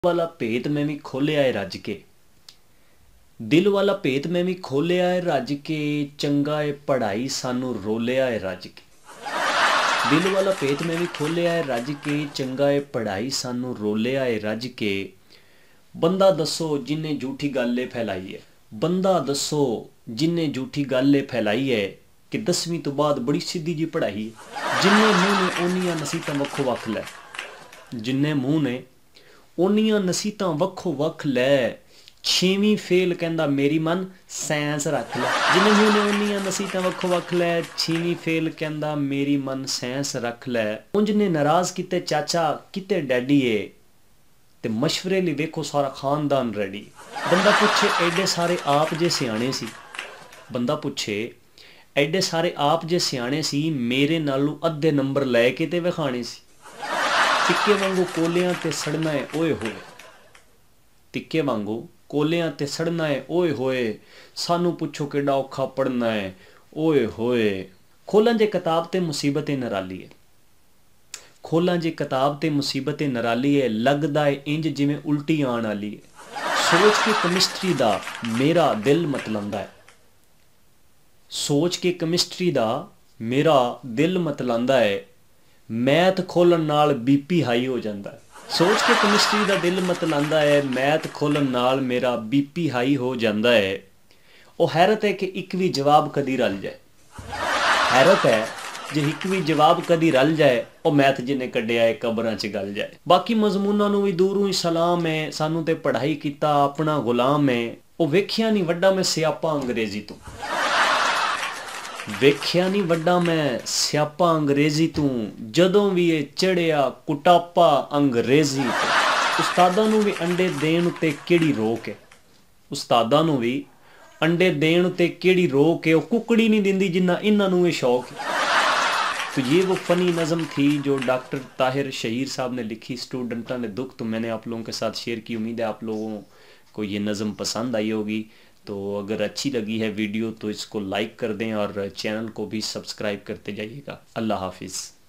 वाला भेत मैं भी खोलिया है रज के, दिल वाला भेत मैं भी खोलिया है रज के, चंगा है पढ़ाई सानू रोलिया है रज के। दिल वाला भेत मैं भी खोलिया है रज के, चंगा है पढ़ाई सानू रोलिया है रज के। बंदा दसो जिन्हें झूठी गल फैलाई है, बंदा दसो जिन्हें झूठी गल फैलाई है कि 10वीं तो बाद बड़ी सीधी जी पढ़ाई है। जिन्हें मुँह ने ओनियां नसीहतां वक्खो वक्ख लै, जिन्हें मुँह ने ओनियां नसीहतां वक्खो वक्ख लै, 6वीं फेल कहंदा मेरी मन साइंस रख लै। जिन्हें मुँह ने ओनियां नसीहतां वक्खो वक्ख लै, 6वीं फेल कहंदा मेरी मन साइंस रख लै। उंज ने नाराज किते चाचा किते डैडी है, ते मशवरे लिए वेखो सारा खानदान रेडी। बंदा पुछे एडे सारे आप जे सियाणे सी, बंदा पुछे एडे सारे आप जे सियाणे सी, मेरे नालों अद्धे नंबर लैके ते विखाणे सी। तिक्के वांगू कोलियां ते सड़ना है ओए होए, तिक्के वांगू कोलियां ते सड़ना है ओए होए, सानू पुछो केड़ा औखा पढ़ना है ओए होए। खोलां जे किताब ते मुसीबतें नराली है, खोलां जे किताब ते मुसीबतें नराली है, लगदा है इंज जिवें उल्टी आण वाली है। सोच के केमिस्ट्री दा मेरा दिल मतलंदा है, सोच के केमिस्ट्री दा मेरा दिल मतलंदा है, मैथ खोलन नाल बीपी हाई हो जाता है। सोच के केमिस्ट्री दा दिल मतलंदा है, मैथ खोलन नाल मेरा बीपी हाई हो जाता है। वो हैरत है कि एक भी जवाब कदी रल जाए, हैरत है जे एक भी जवाब कदी रल जाए, वो मैथ जिन्हें कढ़िया है कबरां च गल जाए। बाकी मजमूनां नूं भी दूरों ही सलाम है, सानू ते पढ़ाई कीता अपना गुलाम है। वो वेखिया नहीं वड्डा मैं सियापा अंग्रेजी तो, वेख्या नहीं वड्डा मैं स्यापा अंग्रेजी तू, जदों भी ये चढ़िया कुटापा अंग्रेजी तो। उस्तादां नूं भी अंडे देण उत्ते केड़ी रोक है, उस्तादां नूं भी अंडे देण उत्ते केड़ी रोक है, वो कुकड़ी नहीं दिंदी जिन्ना इन्हां नूं ये शौक है। तो ये वो फ़नी नज़म थी जो डॉक्टर ताहिर शहीर साहब ने लिखी, स्टूडेंटा ने दुख, तो मैंने आप लोगों के साथ शेयर की। उम्मीद है आप लोगों को ये नज़म पसंद आई होगी। तो अगर अच्छी लगी है वीडियो तो इसको लाइक कर दें और चैनल को भी सब्सक्राइब करते जाइएगा। अल्लाह हाफिज़।